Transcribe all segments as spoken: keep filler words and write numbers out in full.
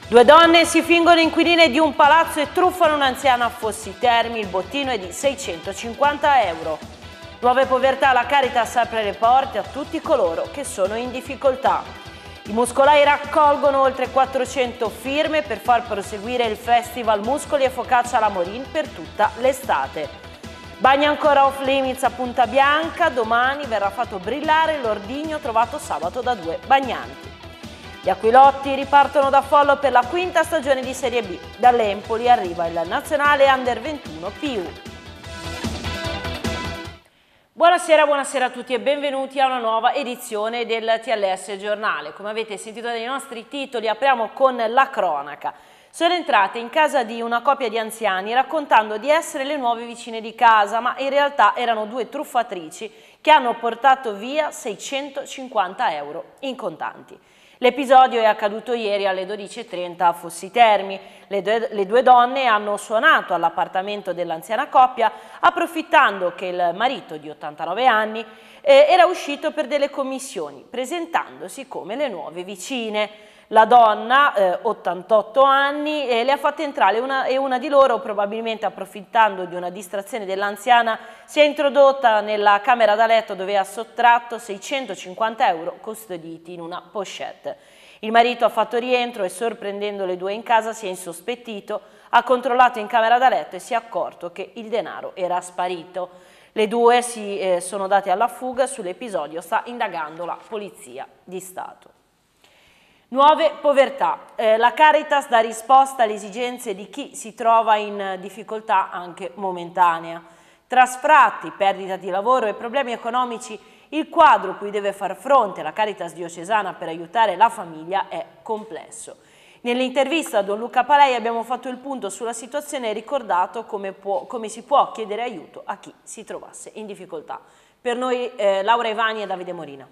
Due donne si fingono inquiline di un palazzo e truffano un'anziana a Fossi Termi, il bottino è di seicentocinquanta euro. Nuove povertà, la Caritas apre le porte a tutti coloro che sono in difficoltà. I muscolai raccolgono oltre quattrocento firme per far proseguire il Festival Muscoli e Focaccia alla Morin per tutta l'estate. Bagni ancora off limits a Punta Bianca, domani verrà fatto brillare l'ordigno trovato sabato da due bagnanti. Gli Aquilotti ripartono da Follo per la quinta stagione di Serie B. Dall'Empoli arriva il nazionale Under ventuno P U. Buonasera, buonasera a tutti e benvenuti a una nuova edizione del T L S Giornale. Come avete sentito dai nostri titoli, apriamo con la cronaca. Sono entrate in casa di una coppia di anziani raccontando di essere le nuove vicine di casa, ma in realtà erano due truffatrici che hanno portato via seicentocinquanta euro in contanti. L'episodio è accaduto ieri alle dodici e trenta a Fossi Termi. Le due, le due donne hanno suonato all'appartamento dell'anziana coppia approfittando che il marito di ottantanove anni eh, era uscito per delle commissioni, presentandosi come le nuove vicine. La donna, eh, ottantotto anni, eh, le ha fatte entrare una, e una di loro, probabilmente approfittando di una distrazione dell'anziana, si è introdotta nella camera da letto dove ha sottratto seicentocinquanta euro custoditi in una pochette. Il marito ha fatto rientro e, sorprendendo le due in casa, si è insospettito, ha controllato in camera da letto e si è accorto che il denaro era sparito. Le due si eh, sono date alla fuga, sull'episodio sta indagando la Polizia di Stato. Nuove povertà. Eh, la Caritas dà risposta alle esigenze di chi si trova in difficoltà anche momentanea. Tra sfratti, perdita di lavoro e problemi economici, il quadro cui deve far fronte la Caritas diocesana per aiutare la famiglia è complesso. Nell'intervista a Don Luca Palei abbiamo fatto il punto sulla situazione e ricordato come, può, come si può chiedere aiuto a chi si trovasse in difficoltà. Per noi eh, Laura Ivani e Davide Morina.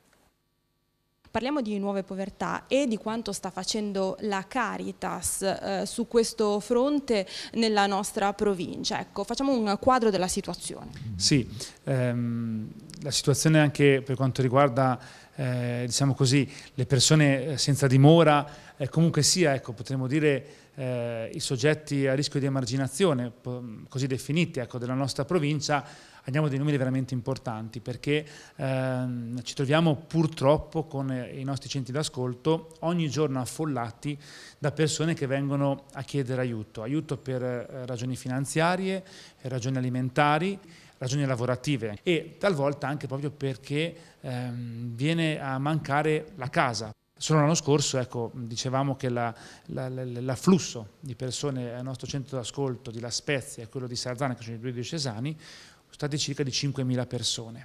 Parliamo di nuove povertà e di quanto sta facendo la Caritas eh, su questo fronte nella nostra provincia. Ecco, facciamo un quadro della situazione. Sì, ehm, la situazione anche per quanto riguarda eh, diciamo così, le persone senza dimora, eh, comunque sia, ecco, potremmo dire eh, i soggetti a rischio di emarginazione, così definiti, ecco, della nostra provincia. Andiamo dei numeri veramente importanti perché ehm, ci troviamo purtroppo con i nostri centri d'ascolto ogni giorno affollati da persone che vengono a chiedere aiuto, aiuto per eh, ragioni finanziarie, ragioni alimentari, ragioni lavorative e talvolta anche proprio perché ehm, viene a mancare la casa. Solo l'anno scorso, ecco, dicevamo che l'afflusso di persone al nostro centro d'ascolto di La Spezia e quello di Sarzana, che sono i due diocesani, sono stati circa di cinquemila persone.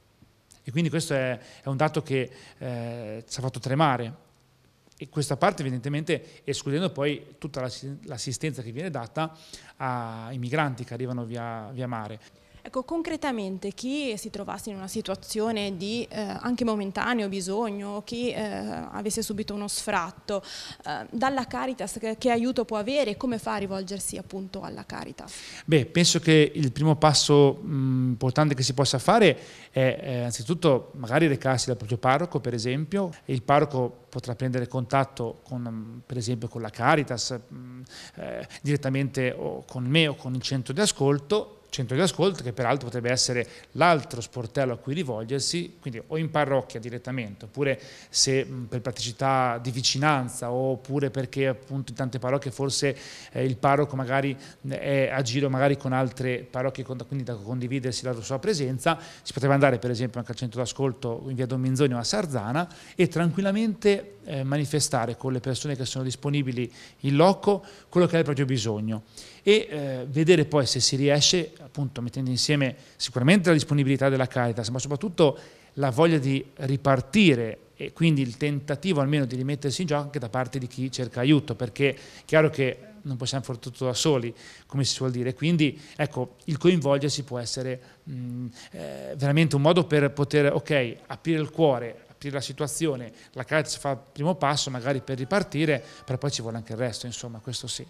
E quindi questo è, è un dato che eh, ci ha fatto tremare. E questa parte evidentemente escludendo poi tutta l'assistenza che viene data ai migranti che arrivano via, via mare. Ecco, concretamente chi si trovasse in una situazione di eh, anche momentaneo bisogno, chi eh, avesse subito uno sfratto, eh, dalla Caritas che, che aiuto può avere e come fa a rivolgersi appunto alla Caritas? Beh, penso che il primo passo mh, importante che si possa fare è eh, anzitutto magari recarsi dal proprio parroco, per esempio, e il parroco potrà prendere contatto con, per esempio, con la Caritas, mh, eh, direttamente o con me o con il centro di ascolto, centro di ascolto che peraltro potrebbe essere l'altro sportello a cui rivolgersi, quindi o in parrocchia direttamente, oppure se mh, per praticità di vicinanza, oppure perché appunto in tante parrocchie forse eh, il parroco magari è a giro magari con altre parrocchie, quindi da condividersi la sua presenza, si potrebbe andare per esempio anche al centro d'ascolto in via Don Minzoni o a Sarzana e tranquillamente eh, manifestare con le persone che sono disponibili in loco quello che è il proprio bisogno e eh, vedere poi se si riesce, appunto mettendo insieme sicuramente la disponibilità della Caritas, ma soprattutto la voglia di ripartire e quindi il tentativo almeno di rimettersi in gioco anche da parte di chi cerca aiuto, perché è chiaro che non possiamo fare tutto da soli, come si suol dire, quindi ecco, il coinvolgersi può essere mh, eh, veramente un modo per poter, ok, aprire il cuore, aprire la situazione, la Caritas fa il primo passo magari per ripartire, però poi ci vuole anche il resto, insomma, questo sì.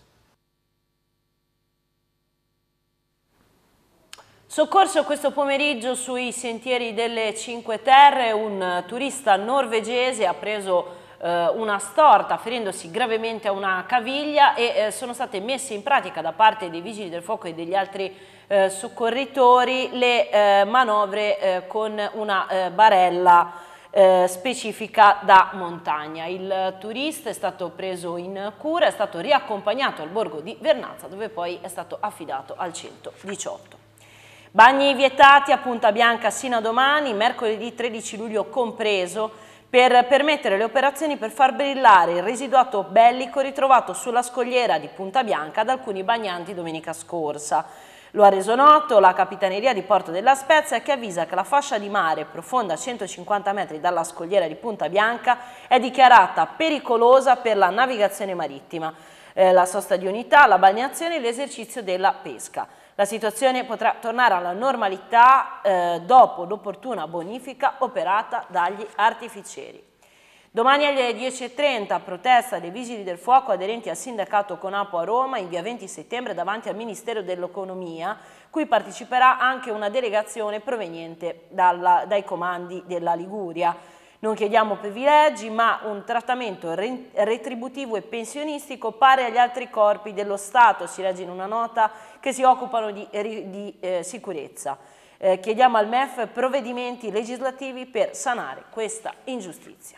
Soccorso questo pomeriggio sui sentieri delle Cinque Terre, un turista norvegese ha preso eh, una storta, ferendosi gravemente a una caviglia, e eh, sono state messe in pratica da parte dei vigili del fuoco e degli altri eh, soccorritori le eh, manovre eh, con una eh, barella Eh, specifica da montagna. Il turista è stato preso in cura, è stato riaccompagnato al borgo di Vernazza, dove poi è stato affidato al centodiciotto. Bagni vietati a Punta Bianca sino a domani, mercoledì tredici luglio compreso, per permettere le operazioni per far brillare il residuato bellico ritrovato sulla scogliera di Punta Bianca da alcuni bagnanti domenica scorsa. Lo ha reso noto la Capitaneria di Porto della Spezia, che avvisa che la fascia di mare profonda centocinquanta metri dalla scogliera di Punta Bianca è dichiarata pericolosa per la navigazione marittima, eh, la sosta di unità, la balneazione e l'esercizio della pesca. La situazione potrà tornare alla normalità eh, dopo l'opportuna bonifica operata dagli artificieri. Domani alle dieci e trenta protesta dei Vigili del Fuoco aderenti al sindacato Conapo a Roma in via venti settembre davanti al Ministero dell'Economia, cui parteciperà anche una delegazione proveniente dalla, dai comandi della Liguria. Non chiediamo privilegi, ma un trattamento re, retributivo e pensionistico pari agli altri corpi dello Stato, si legge in una nota, che si occupano di, di eh, sicurezza. Eh, chiediamo al M E F provvedimenti legislativi per sanare questa ingiustizia.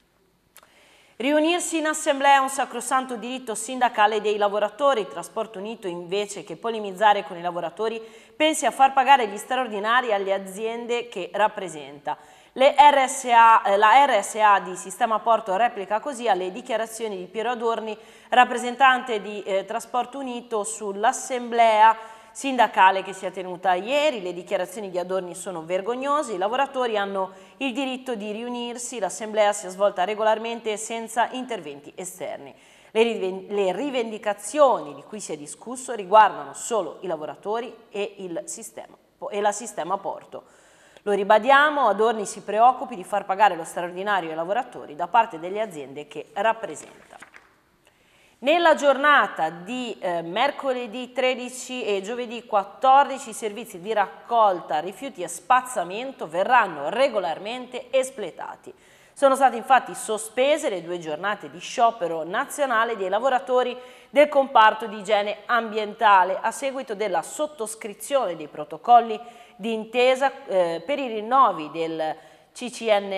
Riunirsi in assemblea è un sacrosanto diritto sindacale dei lavoratori. Trasporto Unito, invece che polemizzare con i lavoratori, pensi a far pagare gli straordinari alle aziende che rappresenta. Le R S A, la R S A di Sistema Porto replica così alle dichiarazioni di Piero Adorni, rappresentante di eh, Trasporto Unito, sull'assemblea sindacale che si è tenuta ieri. Le dichiarazioni di Adorni sono vergognose, i lavoratori hanno il diritto di riunirsi, l'assemblea si è svolta regolarmente e senza interventi esterni. Le rivendicazioni di cui si è discusso riguardano solo i lavoratori e, il sistema, e la Sistema Porto. Lo ribadiamo, Adorni si preoccupi di far pagare lo straordinario ai lavoratori da parte delle aziende che rappresenta. Nella giornata di eh, mercoledì tredici e giovedì quattordici i servizi di raccolta rifiuti e spazzamento verranno regolarmente espletati. Sono state infatti sospese le due giornate di sciopero nazionale dei lavoratori del comparto di igiene ambientale a seguito della sottoscrizione dei protocolli di intesa eh, per i rinnovi del C C N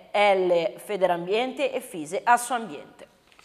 L Federambiente e Fise Assoambiente.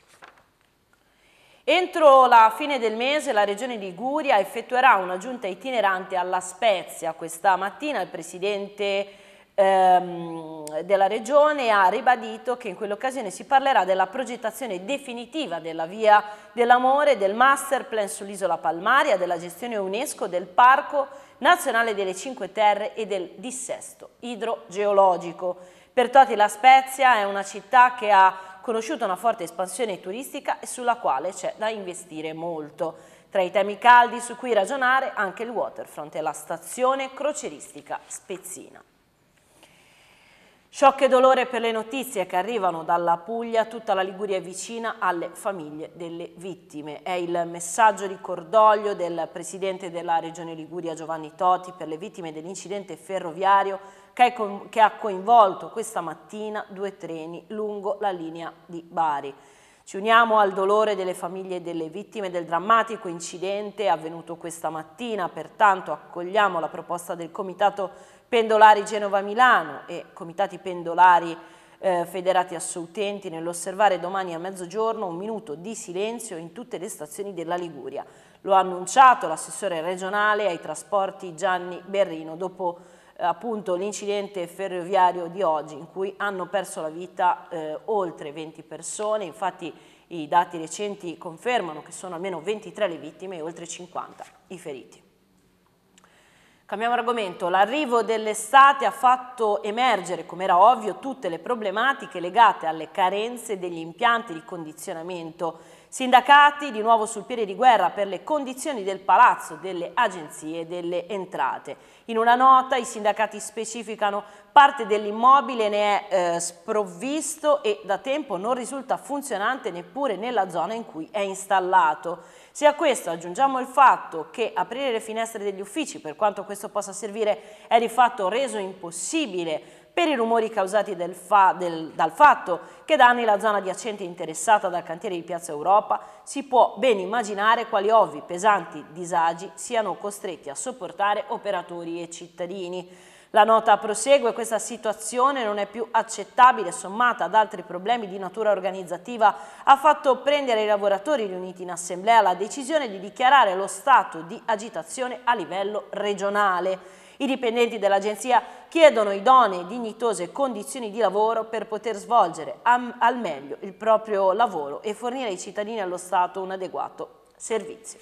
Entro la fine del mese la Regione Liguria effettuerà una giunta itinerante alla Spezia. Questa mattina il Presidente ehm, della Regione ha ribadito che in quell'occasione si parlerà della progettazione definitiva della Via dell'Amore, del Master Plan sull'Isola Palmaria, della gestione UNESCO del Parco Nazionale delle Cinque Terre e del dissesto idrogeologico. Per Toti la Spezia è una città che ha conosciuto una forte espansione turistica e sulla quale c'è da investire molto. Tra i temi caldi su cui ragionare anche il waterfront e la stazione crocieristica spezzina. Shock e dolore per le notizie che arrivano dalla Puglia, tutta la Liguria è vicina alle famiglie delle vittime. È il messaggio di cordoglio del Presidente della Regione Liguria Giovanni Toti per le vittime dell'incidente ferroviario che ha coinvolto questa mattina due treni lungo la linea di Bari. Ci uniamo al dolore delle famiglie delle vittime del drammatico incidente avvenuto questa mattina, pertanto accogliamo la proposta del Comitato Pendolari Genova-Milano e Comitati Pendolari eh, Federati Assolutenti nell'osservare domani a mezzogiorno un minuto di silenzio in tutte le stazioni della Liguria. Lo ha annunciato l'assessore regionale ai trasporti Gianni Berrino dopo eh, appunto l'incidente ferroviario di oggi in cui hanno perso la vita eh, oltre venti persone. Infatti i dati recenti confermano che sono almeno ventitré le vittime e oltre cinquanta i feriti. Cambiamo argomento. L'arrivo dell'estate ha fatto emergere, come era ovvio, tutte le problematiche legate alle carenze degli impianti di condizionamento. Sindacati di nuovo sul piede di guerra per le condizioni del palazzo, delle agenzie e delle entrate. In una nota i sindacati specificano: parte dell'immobile ne è eh, sprovvisto e da tempo non risulta funzionante neppure nella zona in cui è installato. Se a questo aggiungiamo il fatto che aprire le finestre degli uffici, per quanto questo possa servire, è di fatto reso impossibile per i rumori causati del fa, del, dal fatto che da anni la zona adiacente è interessata dal cantiere di Piazza Europa, si può ben immaginare quali ovvi pesanti disagi siano costretti a sopportare operatori e cittadini. La nota prosegue: questa situazione non è più accettabile, sommata ad altri problemi di natura organizzativa, ha fatto prendere ai lavoratori riuniti in assemblea la decisione di dichiarare lo stato di agitazione a livello regionale. I dipendenti dell'agenzia chiedono idonee e dignitose condizioni di lavoro per poter svolgere al meglio il proprio lavoro e fornire ai cittadini e allo Stato un adeguato servizio.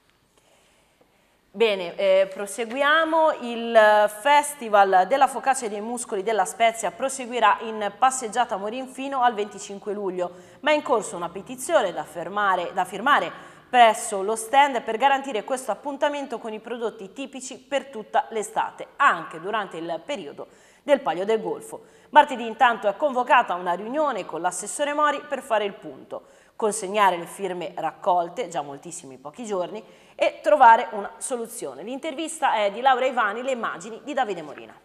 Bene, eh, proseguiamo. Il Festival della Focaccia e dei Muscoli della Spezia proseguirà in passeggiata Morin fino al venticinque luglio, ma è in corso una petizione da, fermare, da firmare presso lo stand per garantire questo appuntamento con i prodotti tipici per tutta l'estate, anche durante il periodo del Palio del Golfo. Martedì intanto è convocata una riunione con l'assessore Mori per fare il punto, consegnare le firme raccolte, già moltissimi pochi giorni, e trovare una soluzione. L'intervista è di Laura Ivani, le immagini di Davide Morina.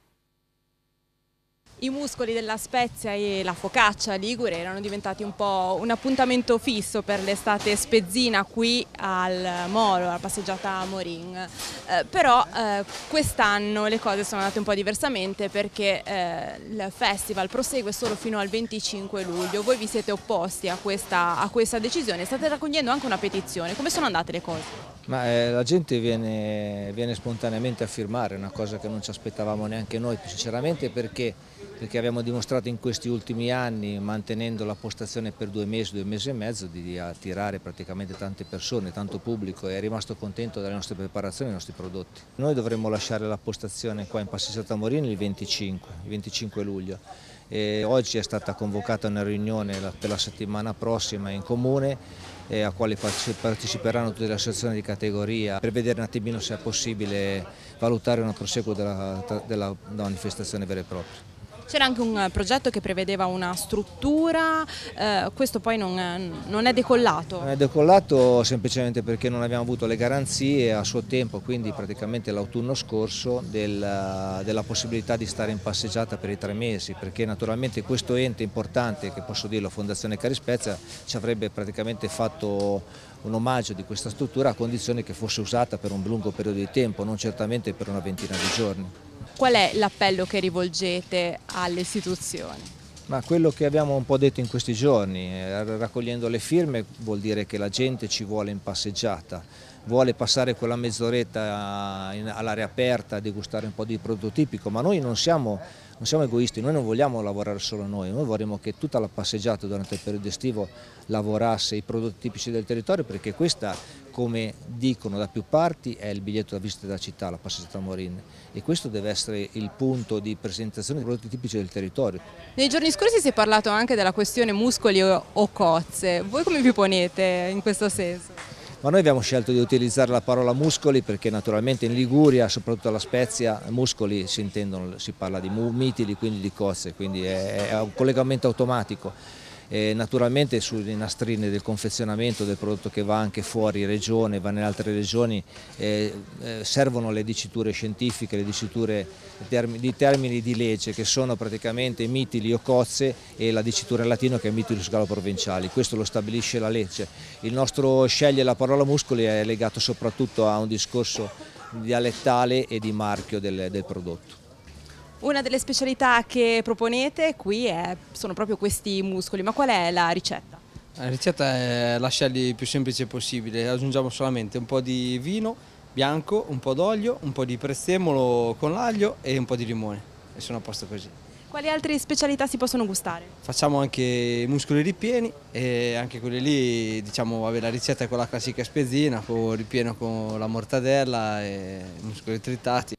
I muscoli della Spezia e la focaccia ligure erano diventati un po' un appuntamento fisso per l'estate spezzina qui al Molo, alla passeggiata Morin. Eh, però eh, quest'anno le cose sono andate un po' diversamente perché eh, il festival prosegue solo fino al venticinque luglio. Voi vi siete opposti a questa, a questa decisione, state raccogliendo anche una petizione. Come sono andate le cose? Ma eh, la gente viene, viene spontaneamente a firmare, una cosa che non ci aspettavamo neanche noi, sinceramente, perché, perché abbiamo dimostrato in questi ultimi anni, mantenendo la postazione per due mesi, due mesi e mezzo, di, di attirare praticamente tante persone, tanto pubblico, e è rimasto contento delle nostre preparazioni e dei nostri prodotti. Noi dovremmo lasciare la postazione qua in passeggiata Morini il venticinque, il venticinque luglio. E oggi è stata convocata una riunione per la settimana prossima in comune, e a quale parteciperanno tutte le associazioni di categoria, per vedere un attimino se è possibile valutare un proseguo della, della manifestazione vera e propria. C'era anche un progetto che prevedeva una struttura, eh, questo poi non, non è decollato? Non è decollato semplicemente perché non abbiamo avuto le garanzie a suo tempo, quindi praticamente l'autunno scorso, del, della possibilità di stare in passeggiata per i tre mesi, perché naturalmente questo ente importante, che posso dirlo, Fondazione Cari Spezia, ci avrebbe praticamente fatto un omaggio di questa struttura a condizione che fosse usata per un lungo periodo di tempo, non certamente per una ventina di giorni. Qual è l'appello che rivolgete alle istituzioni? Ma quello che abbiamo un po' detto in questi giorni, raccogliendo le firme, vuol dire che la gente ci vuole in passeggiata, vuole passare quella mezz'oretta all'aria aperta a degustare un po' di prodotto tipico, ma noi non siamo, non siamo egoisti, noi non vogliamo lavorare solo noi, noi vorremmo che tutta la passeggiata durante il periodo estivo lavorasse i prodotti tipici del territorio, perché questa, come dicono da più parti, è il biglietto da visita della città, la passeggiata Morin, e questo deve essere il punto di presentazione dei prodotti tipici del territorio. Nei giorni scorsi si è parlato anche della questione muscoli o, o cozze, voi come vi ponete in questo senso? Ma noi abbiamo scelto di utilizzare la parola muscoli perché naturalmente in Liguria, soprattutto alla Spezia, muscoli si intendono, si parla di mitili, quindi di cozze, quindi è, è un collegamento automatico. E naturalmente sulle nastrine del confezionamento del prodotto che va anche fuori regione, va nelle altre regioni, eh, eh, servono le diciture scientifiche, le diciture di termini di legge che sono praticamente mitili o cozze, e la dicitura in latino che è mitilus gallo-provinciali. Questo lo stabilisce la legge. Il nostro scegliere la parola muscoli è legato soprattutto a un discorso dialettale e di marchio del, del prodotto. Una delle specialità che proponete qui è, sono proprio questi muscoli, ma qual è la ricetta? La ricetta è lasciarli il più semplice possibile, aggiungiamo solamente un po' di vino bianco, un po' d'olio, un po' di prezzemolo con l'aglio e un po' di limone, e sono a posto così. Quali altre specialità si possono gustare? Facciamo anche muscoli ripieni, e anche quelli lì, diciamo, vabbè, la ricetta è quella classica spezzina, con ripieno con la mortadella e muscoli tritati.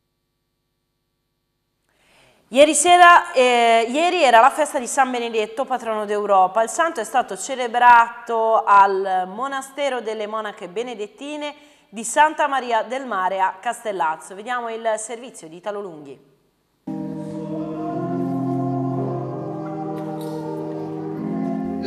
Ieri sera, eh, ieri era la festa di San Benedetto, patrono d'Europa. Il santo è stato celebrato al monastero delle monache benedettine di Santa Maria del Mare a Castellazzo. Vediamo il servizio di Italo Lunghi.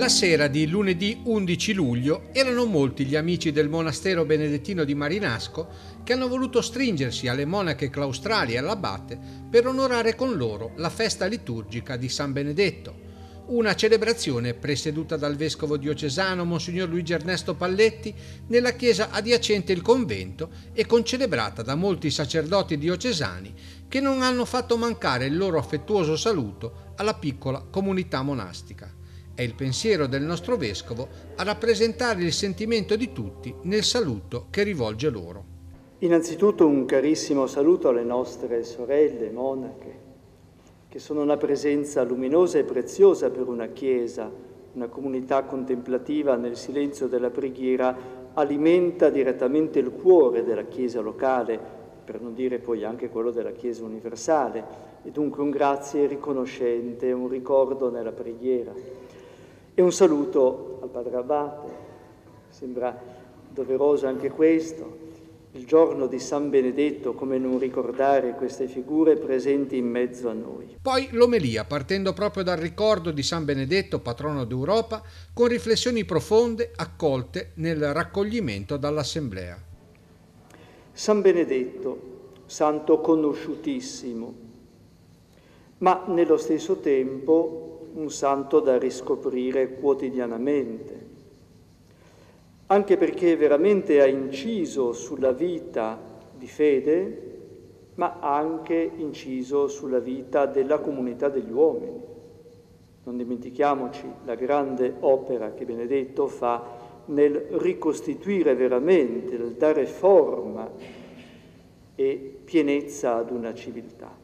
La sera di lunedì undici luglio erano molti gli amici del monastero benedettino di Marinasco che hanno voluto stringersi alle monache claustrali e all'abate per onorare con loro la festa liturgica di San Benedetto, una celebrazione presieduta dal vescovo diocesano Monsignor Luigi Ernesto Palletti nella chiesa adiacente il convento e concelebrata da molti sacerdoti diocesani che non hanno fatto mancare il loro affettuoso saluto alla piccola comunità monastica. È il pensiero del nostro vescovo a rappresentare il sentimento di tutti nel saluto che rivolge loro. Innanzitutto un carissimo saluto alle nostre sorelle monache, che sono una presenza luminosa e preziosa per una Chiesa. Una comunità contemplativa nel silenzio della preghiera alimenta direttamente il cuore della Chiesa locale, per non dire poi anche quello della Chiesa universale, e dunque un grazie riconoscente, un ricordo nella preghiera. E un saluto al Padre Abate, sembra doveroso anche questo, il giorno di San Benedetto, come non ricordare queste figure presenti in mezzo a noi. Poi l'omelia, partendo proprio dal ricordo di San Benedetto, patrono d'Europa, con riflessioni profonde accolte nel raccoglimento dall'Assemblea. San Benedetto, santo conosciutissimo, ma nello stesso tempo un santo da riscoprire quotidianamente, anche perché veramente ha inciso sulla vita di fede, ma ha anche inciso sulla vita della comunità degli uomini. Non dimentichiamoci la grande opera che Benedetto fa nel ricostituire veramente, nel dare forma e pienezza ad una civiltà.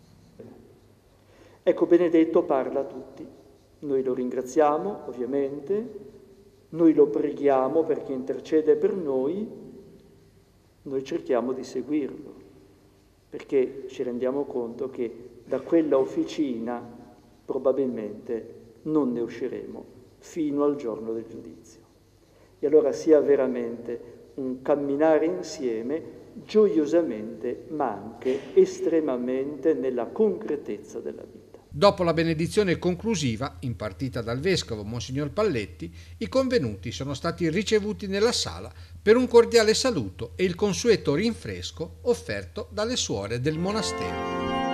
Ecco, Benedetto parla a tutti. Noi lo ringraziamo, ovviamente, noi lo preghiamo perché intercede per noi, noi cerchiamo di seguirlo, perché ci rendiamo conto che da quella officina probabilmente non ne usciremo fino al giorno del giudizio. E allora sia veramente un camminare insieme gioiosamente, ma anche estremamente nella concretezza della vita. Dopo la benedizione conclusiva, impartita dal vescovo Monsignor Palletti, i convenuti sono stati ricevuti nella sala per un cordiale saluto e il consueto rinfresco offerto dalle suore del monastero.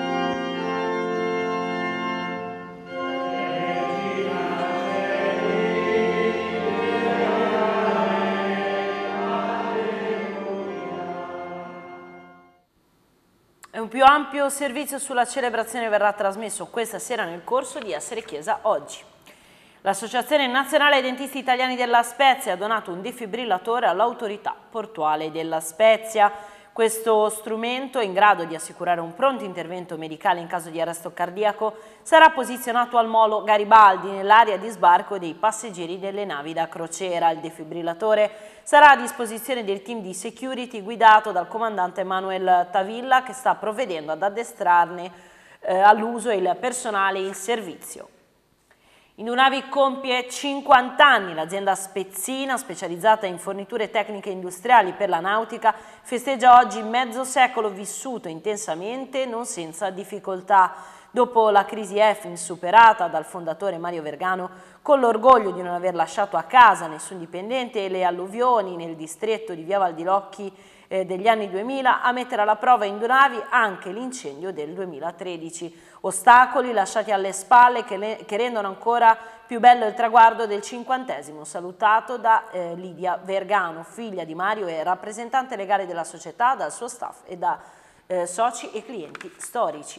Un più ampio servizio sulla celebrazione verrà trasmesso questa sera nel corso di Essere Chiesa Oggi. L'Associazione Nazionale Dentisti Italiani della Spezia ha donato un defibrillatore all'autorità portuale della Spezia. Questo strumento, in grado di assicurare un pronto intervento medicale in caso di arresto cardiaco, sarà posizionato al molo Garibaldi nell'area di sbarco dei passeggeri delle navi da crociera. Il defibrillatore sarà a disposizione del team di security guidato dal comandante Manuel Tavilla, che sta provvedendo ad addestrarne eh, all'uso il personale in servizio. Indunavi compie cinquanta anni, l'azienda spezzina specializzata in forniture tecniche industriali per la nautica festeggia oggi mezzo secolo vissuto intensamente, non senza difficoltà. Dopo la crisi E F I M superata dal fondatore Mario Vergano, con l'orgoglio di non aver lasciato a casa nessun dipendente, e le alluvioni nel distretto di Via Valdilocchi eh, degli anni duemila, a mettere alla prova Indunavi anche l'incendio del duemilatredici. Ostacoli lasciati alle spalle che, le, che rendono ancora più bello il traguardo del cinquantesimo, salutato da eh, Lidia Vergano, figlia di Mario e rappresentante legale della società, dal suo staff e da eh, soci e clienti storici.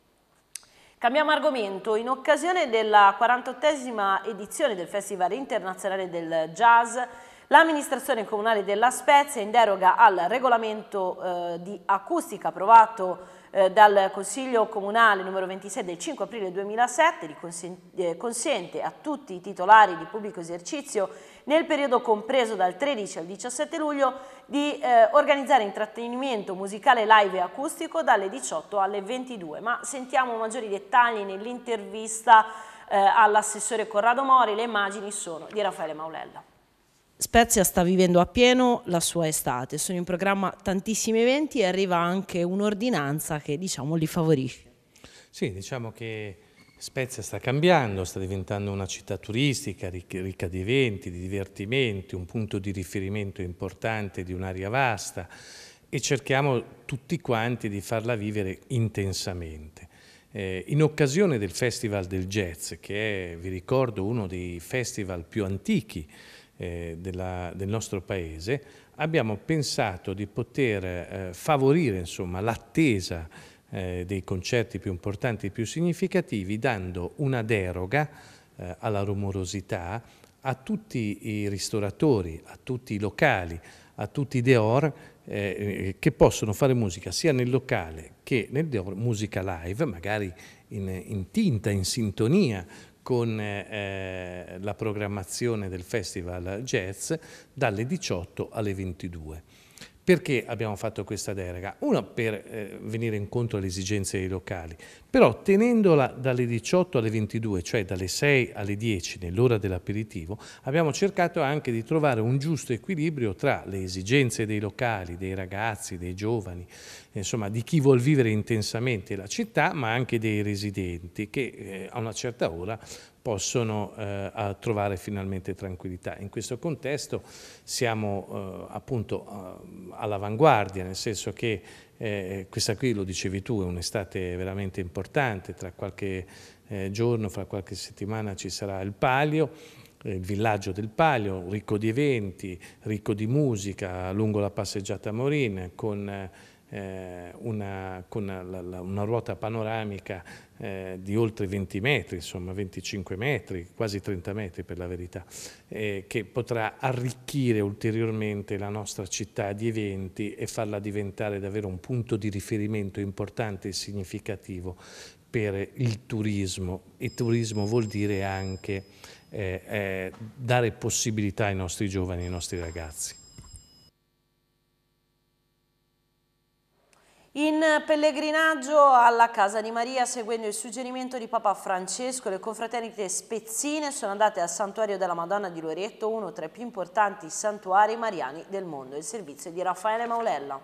Cambiamo argomento. In occasione della quarantottesima edizione del Festival Internazionale del Jazz, l'amministrazione comunale della Spezia, in deroga al regolamento eh, di acustica approvato eh, dal Consiglio Comunale numero ventisei del cinque aprile duemilasette, eh, consente a tutti i titolari di pubblico esercizio nel periodo compreso dal tredici al diciassette luglio di eh, organizzare intrattenimento musicale live e acustico dalle diciotto alle ventidue. Ma sentiamo maggiori dettagli nell'intervista eh, all'assessore Corrado Mori. Le immagini sono di Raffaele Maulella. Spezia sta vivendo appieno la sua estate, sono in programma tantissimi eventi e arriva anche un'ordinanza che, diciamo, li favorisce. Sì, diciamo che Spezia sta cambiando, sta diventando una città turistica ricca di eventi, di divertimenti, un punto di riferimento importante di un'area vasta e cerchiamo tutti quanti di farla vivere intensamente. Eh, in occasione del Festival del Jazz, che è, vi ricordo, uno dei festival più antichi eh, della, del nostro paese, abbiamo pensato di poter eh, favorire insomma, l'attesa eh, dei concerti più importanti e più significativi, dando una deroga eh, alla rumorosità a tutti i ristoratori, a tutti i locali, a tutti i dehors eh, che possono fare musica sia nel locale che nel dehors, musica live, magari in, in tinta, in sintonia con eh, la programmazione del Festival Jazz dalle diciotto alle ventidue. Perché abbiamo fatto questa deroga? Uno, per eh, venire incontro alle esigenze dei locali, però tenendola dalle diciotto alle ventidue, cioè dalle sei alle dieci nell'ora dell'aperitivo, abbiamo cercato anche di trovare un giusto equilibrio tra le esigenze dei locali, dei ragazzi, dei giovani, insomma di chi vuol vivere intensamente la città, ma anche dei residenti che eh, a una certa ora possono eh, a trovare finalmente tranquillità. In questo contesto siamo eh, appunto eh, all'avanguardia, nel senso che eh, questa qui, lo dicevi tu, è un'estate veramente importante, tra qualche eh, giorno, fra qualche settimana ci sarà il Palio, eh, il villaggio del Palio, ricco di eventi, ricco di musica, lungo la passeggiata Morin, con eh, Eh, una, con la, la, una ruota panoramica eh, di oltre venti metri, insomma venticinque metri, quasi trenta metri per la verità, eh, che potrà arricchire ulteriormente la nostra città di eventi e farla diventare davvero un punto di riferimento importante e significativo per il turismo. E turismo vuol dire anche eh, eh, dare possibilità ai nostri giovani, ai nostri ragazzi. In pellegrinaggio alla Casa di Maria, seguendo il suggerimento di Papa Francesco, le confraternite spezzine sono andate al Santuario della Madonna di Loreto, uno tra i più importanti santuari mariani del mondo. Il servizio di Raffaele Maulella.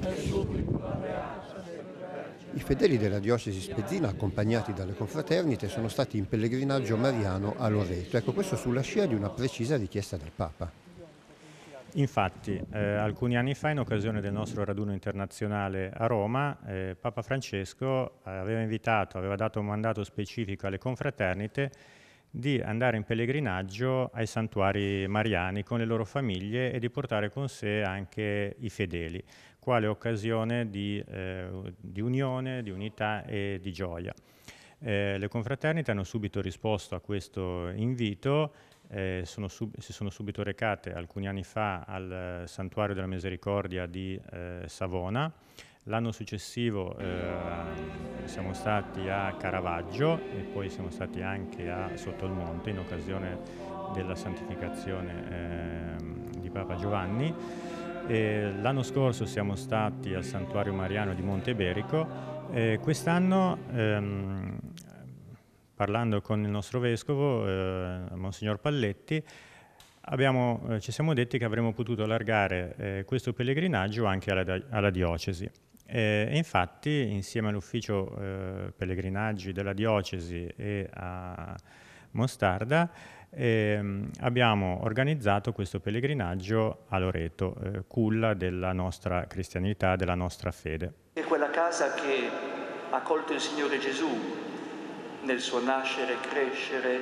I fedeli della diocesi spezzina, accompagnati dalle confraternite, sono stati in pellegrinaggio mariano a Loreto. Ecco, questo sulla scia di una precisa richiesta del Papa. Infatti, eh, alcuni anni fa, in occasione del nostro raduno internazionale a Roma, eh, Papa Francesco aveva invitato, aveva dato un mandato specifico alle confraternite di andare in pellegrinaggio ai santuari mariani con le loro famiglie e di portare con sé anche i fedeli, quale occasione di, eh, di unione, di unità e di gioia. Eh, le confraternite hanno subito risposto a questo invito. Eh, sono sub- si sono subito recate alcuni anni fa al eh, Santuario della Misericordia di eh, Savona. L'anno successivo eh, siamo stati a Caravaggio e poi siamo stati anche a Sottolmonte in occasione della santificazione eh, di Papa Giovanni. L'anno scorso siamo stati al Santuario Mariano di Monteberico. Eh, quest'anno ehm, parlando con il nostro vescovo, eh, Monsignor Palletti, abbiamo, eh, ci siamo detti che avremmo potuto allargare eh, questo pellegrinaggio anche alla, alla diocesi. E, e infatti, insieme all'ufficio eh, pellegrinaggi della diocesi e a Mostarda, eh, abbiamo organizzato questo pellegrinaggio a Loreto, eh, culla della nostra cristianità, della nostra fede. È quella casa che ha accolto il Signore Gesù nel suo nascere e crescere,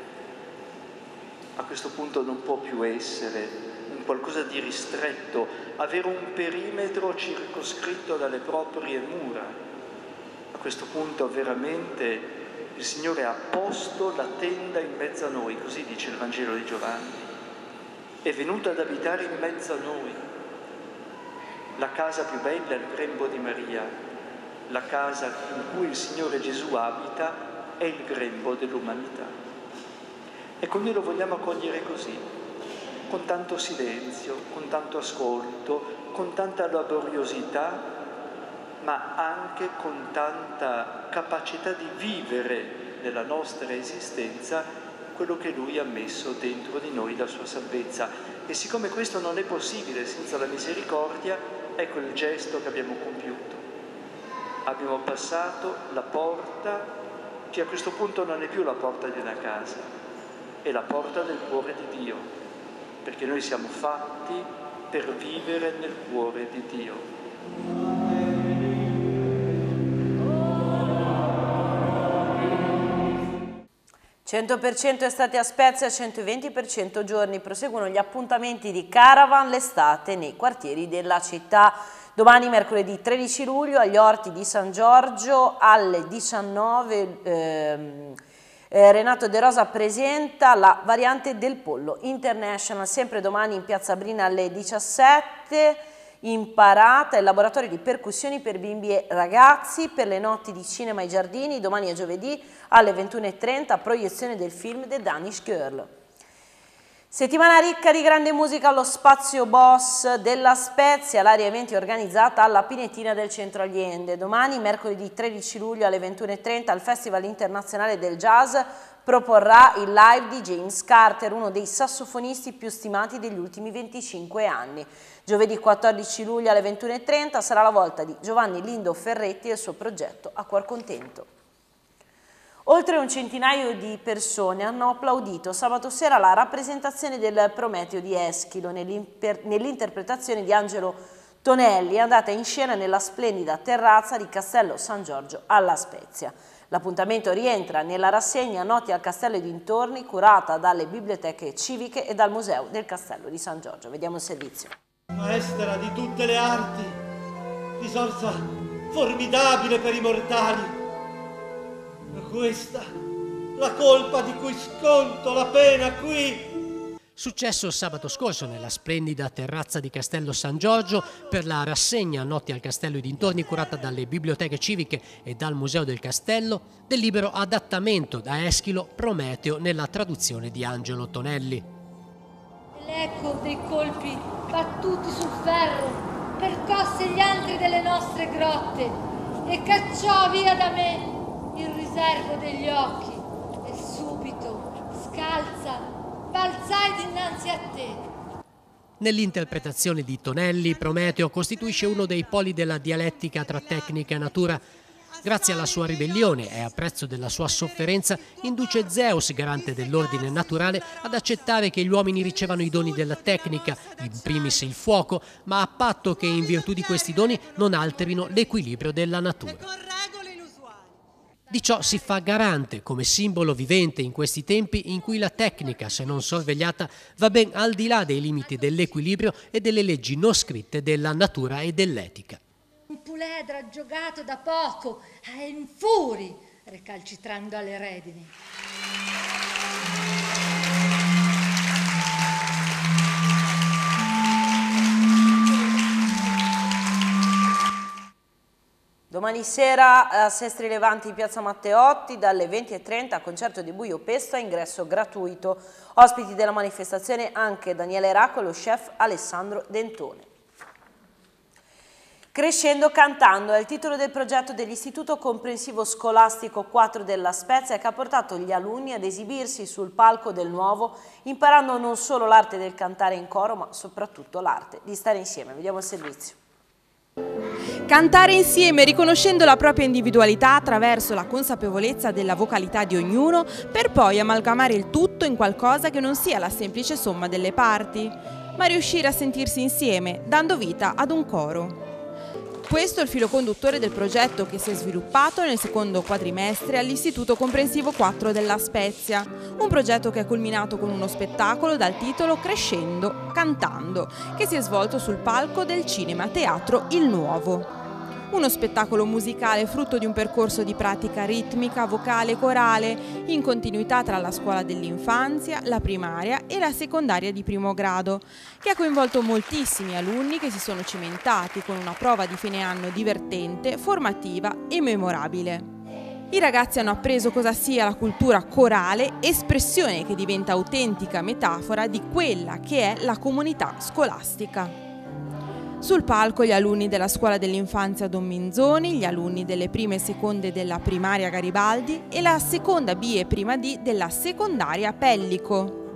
a questo punto non può più essere un qualcosa di ristretto, avere un perimetro circoscritto dalle proprie mura. A questo punto veramente il Signore ha posto la tenda in mezzo a noi, così dice il Vangelo di Giovanni. È venuto ad abitare in mezzo a noi. La casa più bella è il grembo di Maria, la casa in cui il Signore Gesù abita è il grembo dell'umanità. Ecco, noi lo vogliamo accogliere così, con tanto silenzio, con tanto ascolto, con tanta laboriosità, ma anche con tanta capacità di vivere nella nostra esistenza quello che Lui ha messo dentro di noi, la sua salvezza. E siccome questo non è possibile senza la misericordia, ecco il gesto che abbiamo compiuto. Abbiamo passato la porta che a questo punto non è più la porta di una casa, è la porta del cuore di Dio, perché noi siamo fatti per vivere nel cuore di Dio. cento per cento estate a Spezia, centoventi per cento giorni. Proseguono gli appuntamenti di Caravan l'estate nei quartieri della città. Domani, mercoledì tredici luglio, agli Orti di San Giorgio alle diciannove ehm, eh, Renato De Rosa presenta la variante del Pollo International. Sempre domani in Piazza Brina alle diciassette. Imparata il laboratorio di percussioni per bimbi e ragazzi. Per le notti di cinema ai giardini, domani è giovedì alle ventuno e trenta, proiezione del film The Danish Girl. Settimana ricca di grande musica allo Spazio Boss della Spezia, l'area eventi organizzata alla Pinettina del Centro Allende. Domani, mercoledì tredici luglio alle ventuno e trenta, al Festival Internazionale del Jazz proporrà il live di James Carter, uno dei sassofonisti più stimati degli ultimi venticinque anni. Giovedì quattordici luglio alle ventuno e trenta sarà la volta di Giovanni Lindo Ferretti e il suo progetto A Cuor Contento. Oltre un centinaio di persone hanno applaudito sabato sera la rappresentazione del Prometeo di Eschilo nell'interpretazione di Angelo Tonelli, andata in scena nella splendida terrazza di Castello San Giorgio alla Spezia. L'appuntamento rientra nella rassegna Noti al Castello e dintorni, curata dalle biblioteche civiche e dal Museo del Castello di San Giorgio. Vediamo il servizio. Maestra di tutte le arti, risorsa formidabile per i mortali. Questa, la colpa di cui sconto la pena qui. Successo sabato scorso nella splendida terrazza di Castello San Giorgio per la rassegna Notti al Castello e dintorni, curata dalle biblioteche civiche e dal Museo del Castello, del libero adattamento da Eschilo Prometeo nella traduzione di Angelo Tonelli. L'eco dei colpi battuti sul ferro percosse gli antri delle nostre grotte e cacciò via da me il riservo degli occhi, e subito, scalza, balzai dinanzi a te. Nell'interpretazione di Tonelli, Prometeo costituisce uno dei poli della dialettica tra tecnica e natura. Grazie alla sua ribellione e a prezzo della sua sofferenza, induce Zeus, garante dell'ordine naturale, ad accettare che gli uomini ricevano i doni della tecnica, in primis il fuoco, ma a patto che in virtù di questi doni non alterino l'equilibrio della natura. Di ciò si fa garante come simbolo vivente in questi tempi in cui la tecnica, se non sorvegliata, va ben al di là dei limiti dell'equilibrio e delle leggi non scritte della natura e dell'etica. Un puledra giocato da poco è in furi, recalcitrando alle redini. Domani sera a Sestri Levanti in Piazza Matteotti dalle venti e trenta concerto di Buio Pesto a ingresso gratuito. Ospiti della manifestazione anche Daniele Racco e lo chef Alessandro Dentone. Crescendo cantando è il titolo del progetto dell'Istituto Comprensivo Scolastico quattro della Spezia, che ha portato gli alunni ad esibirsi sul palco del Nuovo, imparando non solo l'arte del cantare in coro, ma soprattutto l'arte di stare insieme. Vediamo il servizio. Cantare insieme, riconoscendo la propria individualità attraverso la consapevolezza della vocalità di ognuno, per poi amalgamare il tutto in qualcosa che non sia la semplice somma delle parti, ma riuscire a sentirsi insieme, dando vita ad un coro. Questo è il filo conduttore del progetto che si è sviluppato nel secondo quadrimestre all'Istituto Comprensivo quattro della Spezia, un progetto che è culminato con uno spettacolo dal titolo Crescendo Cantando, che si è svolto sul palco del Cinema Teatro Il Nuovo. Uno spettacolo musicale frutto di un percorso di pratica ritmica, vocale e corale, in continuità tra la scuola dell'infanzia, la primaria e la secondaria di primo grado, che ha coinvolto moltissimi alunni che si sono cimentati con una prova di fine anno divertente, formativa e memorabile. I ragazzi hanno appreso cosa sia la cultura corale, espressione che diventa autentica metafora di quella che è la comunità scolastica. Sul palco gli alunni della scuola dell'infanzia Don Minzoni, gli alunni delle prime e seconde della primaria Garibaldi e la seconda B e prima D della secondaria Pellico,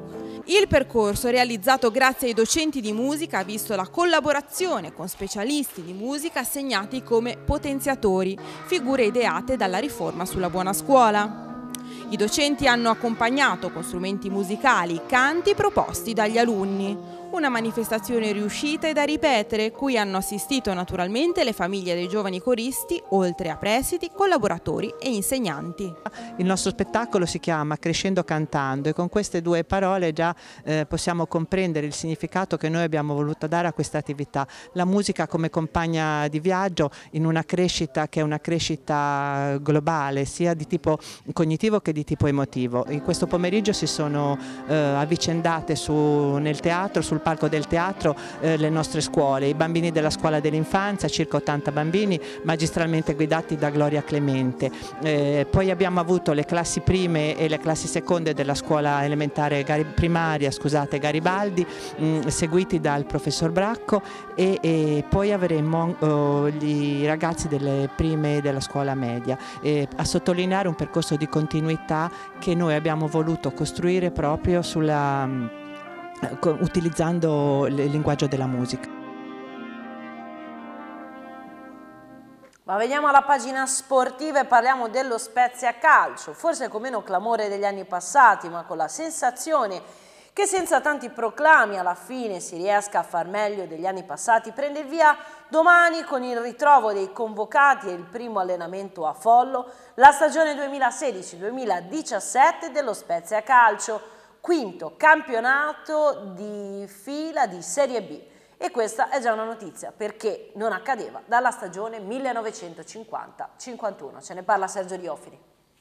Il percorso realizzato grazie ai docenti di musica ha visto la collaborazione con specialisti di musica assegnati come potenziatori, figure ideate dalla riforma sulla buona scuola. I docenti hanno accompagnato con strumenti musicali i canti proposti dagli alunni. Una manifestazione riuscita e da ripetere, cui hanno assistito naturalmente le famiglie dei giovani coristi, oltre a presidi, collaboratori e insegnanti. Il nostro spettacolo si chiama Crescendo Cantando e con queste due parole già eh, possiamo comprendere il significato che noi abbiamo voluto dare a questa attività. La musica come compagna di viaggio in una crescita che è una crescita globale, sia di tipo cognitivo che di tipo emotivo. In questo pomeriggio si sono eh, avvicendate su, nel teatro, sul palco del teatro, eh, le nostre scuole, i bambini della scuola dell'infanzia, circa ottanta bambini magistralmente guidati da Gloria Clemente. Eh, poi abbiamo avuto le classi prime e le classi seconde della scuola elementare Gari, primaria scusate, Garibaldi, mh, seguiti dal professor Bracco e, e poi avremo oh, i ragazzi delle prime della scuola media, eh, a sottolineare un percorso di continuità che noi abbiamo voluto costruire proprio sulla utilizzando il linguaggio della musica. Ma veniamo alla pagina sportiva e parliamo dello Spezia Calcio, forse con meno clamore degli anni passati, ma con la sensazione che senza tanti proclami alla fine si riesca a far meglio degli anni passati. Prende il via domani con il ritrovo dei convocati e il primo allenamento a Follo la stagione duemilasedici duemiladiciassette dello Spezia Calcio, quinto campionato di fila di Serie B, e questa è già una notizia perché non accadeva dalla stagione millenovecentocinquanta cinquantuno. Ce ne parla Sergio Riofili.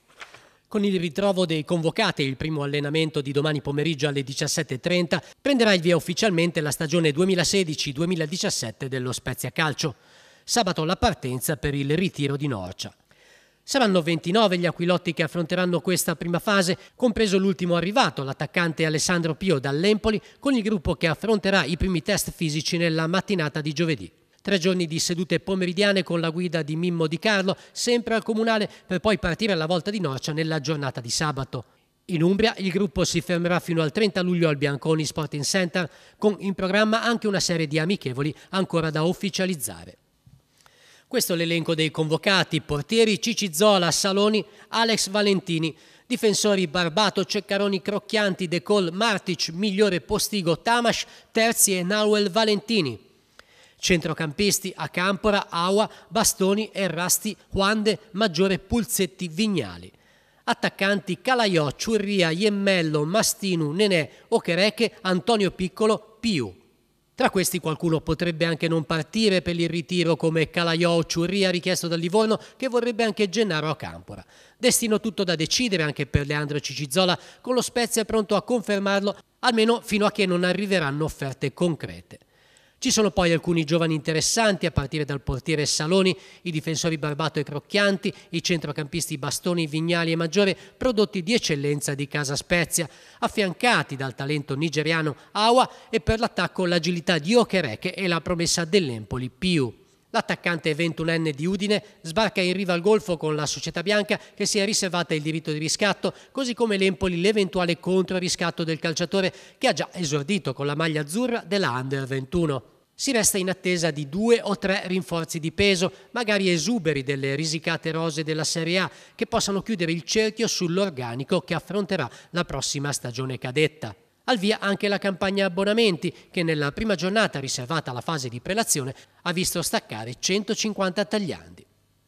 Con il ritrovo dei convocati e il primo allenamento di domani pomeriggio alle diciassette e trenta prenderà il via ufficialmente la stagione duemilasedici duemiladiciassette dello Spezia Calcio. Sabato la partenza per il ritiro di Norcia. Saranno ventinove gli aquilotti che affronteranno questa prima fase, compreso l'ultimo arrivato, l'attaccante Alessandro Pio dall'Empoli, con il gruppo che affronterà i primi test fisici nella mattinata di giovedì. Tre giorni di sedute pomeridiane con la guida di Mimmo Di Carlo, sempre al Comunale, per poi partire alla volta di Norcia nella giornata di sabato. In Umbria il gruppo si fermerà fino al trenta luglio al Bianconi Sporting Center, con in programma anche una serie di amichevoli ancora da ufficializzare. Questo è l'elenco dei convocati: portieri Cici Zola, Saloni, Alex Valentini, difensori Barbato, Ceccaroni, Crocchianti, De Col, Martic, Migliore, Postigo, Tamash, Terzi e Nauel Valentini. Centrocampisti Acampora, Aua, Bastoni, Errasti, Juande, Maggiore, Pulzetti, Vignali. Attaccanti Calaiò, Ciurria, Iemmello, Mastinu, Nenè, Ochereche, Antonio Piccolo, Piu. Tra questi qualcuno potrebbe anche non partire per il ritiro, come Calaiò o Ciurria richiesto dal Livorno, che vorrebbe anche Gennaro Acampora. Destino tutto da decidere anche per Leandro Cicizola, con lo Spezia pronto a confermarlo almeno fino a che non arriveranno offerte concrete. Ci sono poi alcuni giovani interessanti, a partire dal portiere Saloni, i difensori Barbato e Crocchianti, i centrocampisti Bastoni, Vignali e Maggiore, prodotti di eccellenza di Casa Spezia, affiancati dal talento nigeriano Awa, e per l'attacco l'agilità di Okereke e la promessa dell'Empoli Piu. L'attaccante ventunenne di Udine sbarca in riva al Golfo con la società bianca, che si è riservata il diritto di riscatto, così come l'Empoli l'eventuale controriscatto del calciatore, che ha già esordito con la maglia azzurra della Under ventuno. Si resta in attesa di due o tre rinforzi di peso, magari esuberi delle risicate rose della Serie A, che possano chiudere il cerchio sull'organico che affronterà la prossima stagione cadetta. Al via anche la campagna abbonamenti, che nella prima giornata riservata alla fase di prelazione ha visto staccare centocinquanta tagliandi.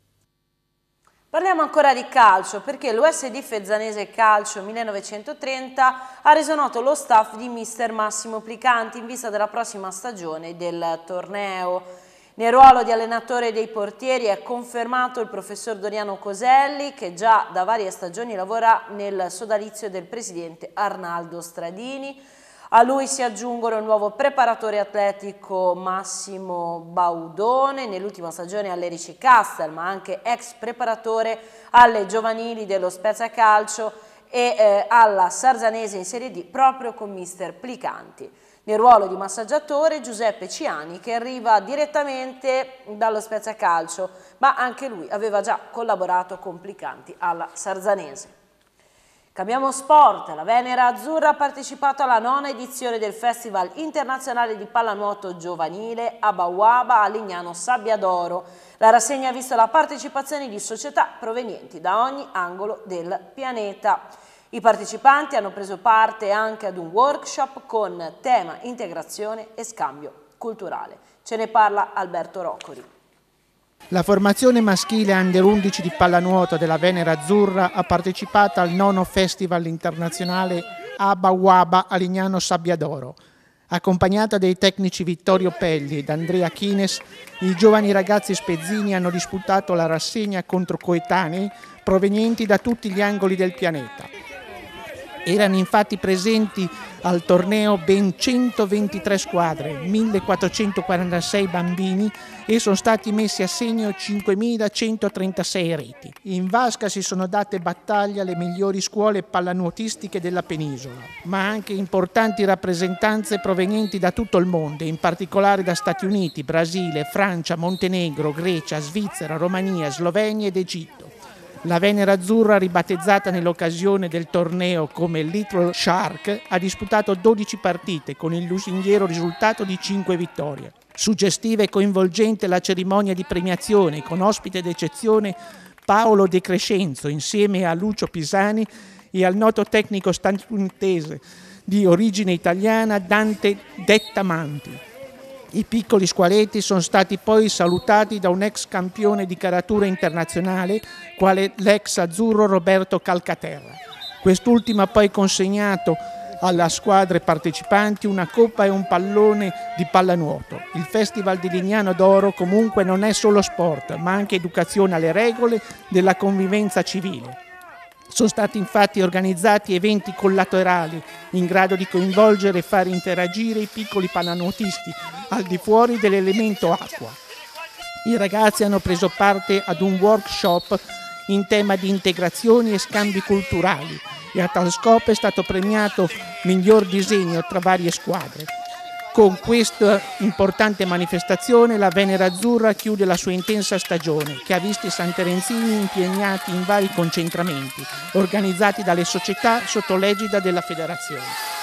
Parliamo ancora di calcio, perché l'U S D Fezzanese Calcio millenovecentotrenta ha reso noto lo staff di mister Massimo Plicanti in vista della prossima stagione del torneo. Nel ruolo di allenatore dei portieri è confermato il professor Doriano Coselli, che già da varie stagioni lavora nel sodalizio del presidente Arnaldo Stradini. A lui si aggiungono il nuovo preparatore atletico Massimo Baudone, nell'ultima stagione all'Erici Castel, ma anche ex preparatore alle giovanili dello Spezia Calcio e eh, alla Sarzanese in Serie D, proprio con mister Plicanti. Nel ruolo di massaggiatore Giuseppe Ciani, che arriva direttamente dallo Spezia Calcio, ma anche lui aveva già collaborato con Plicanti alla Sarzanese. Cambiamo sport, la Venera Azzurra ha partecipato alla nona edizione del Festival Internazionale di Pallanuoto Giovanile Abba Waba a Lignano Sabbiadoro. La rassegna ha visto la partecipazione di società provenienti da ogni angolo del pianeta. I partecipanti hanno preso parte anche ad un workshop con tema integrazione e scambio culturale. Ce ne parla Alberto Roccori. La formazione maschile under undici di pallanuoto della Venera Azzurra ha partecipato al nono Festival internazionale Abba Waba a Lignano Sabbiadoro. Accompagnata dai tecnici Vittorio Pelli ed Andrea Chines, i giovani ragazzi spezzini hanno disputato la rassegna contro coetanei provenienti da tutti gli angoli del pianeta. Erano infatti presenti al torneo ben centoventitré squadre, millequattrocentoquarantasei bambini e sono stati messi a segno cinquemilacentotrentasei reti. In vasca si sono date battaglia le migliori scuole pallanuotistiche della penisola, ma anche importanti rappresentanze provenienti da tutto il mondo, in particolare da Stati Uniti, Brasile, Francia, Montenegro, Grecia, Svizzera, Romania, Slovenia ed Egitto. La Venera Azzurra, ribattezzata nell'occasione del torneo come Little Shark, ha disputato dodici partite con il lusinghiero risultato di cinque vittorie. Suggestiva e coinvolgente la cerimonia di premiazione con ospite d'eccezione Paolo De Crescenzo insieme a Lucio Pisani e al noto tecnico statunitense di origine italiana Dante Dettamanti. I piccoli squaletti sono stati poi salutati da un ex campione di caratura internazionale, quale l'ex azzurro Roberto Calcaterra. Quest'ultimo ha poi consegnato alle squadre partecipanti una coppa e un pallone di pallanuoto. Il Festival di Lignano d'Oro comunque non è solo sport, ma anche educazione alle regole della convivenza civile. Sono stati infatti organizzati eventi collaterali in grado di coinvolgere e far interagire i piccoli pallanuotisti al di fuori dell'elemento acqua. I ragazzi hanno preso parte ad un workshop in tema di integrazioni e scambi culturali e a tal scopo è stato premiato miglior disegno tra varie squadre. Con questa importante manifestazione la Venera Azzurra chiude la sua intensa stagione, che ha visto i santerenzini impegnati in vari concentramenti, organizzati dalle società sotto l'egida della federazione.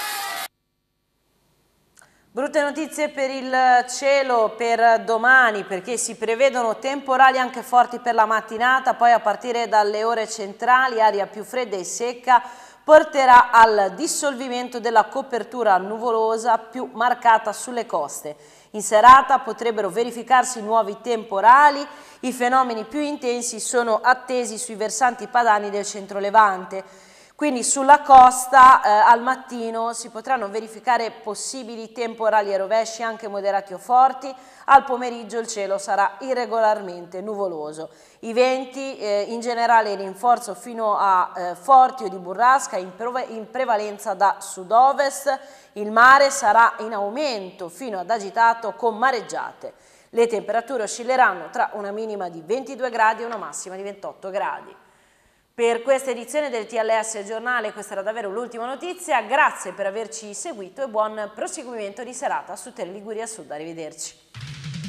Brutte notizie per il cielo per domani, perché si prevedono temporali anche forti per la mattinata, poi a partire dalle ore centrali aria più fredda e secca porterà al dissolvimento della copertura nuvolosa più marcata sulle coste. In serata potrebbero verificarsi nuovi temporali, i fenomeni più intensi sono attesi sui versanti padani del centro-levante. Quindi sulla costa eh, al mattino si potranno verificare possibili temporali e rovesci anche moderati o forti, al pomeriggio il cielo sarà irregolarmente nuvoloso. I venti eh, in generale in rinforzo fino a eh, forti o di burrasca, in, in prevalenza da sud-ovest, il mare sarà in aumento fino ad agitato con mareggiate. Le temperature oscilleranno tra una minima di ventidue gradi e una massima di ventotto gradi. Per questa edizione del T L S Giornale questa era davvero l'ultima notizia, grazie per averci seguito e buon proseguimento di serata su Tele Liguria Sud, arrivederci.